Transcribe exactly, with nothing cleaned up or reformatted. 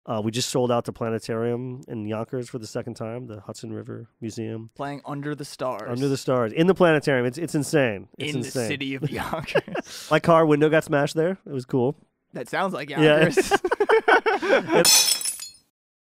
Uh, we just sold out the planetarium in Yonkers for the second time, the Hudson River Museum. Playing Under the Stars. Under the Stars. In the planetarium. It's it's insane. It's in insane. the city of Yonkers. My car window got smashed there. It was cool. That sounds like Yonkers. Yeah.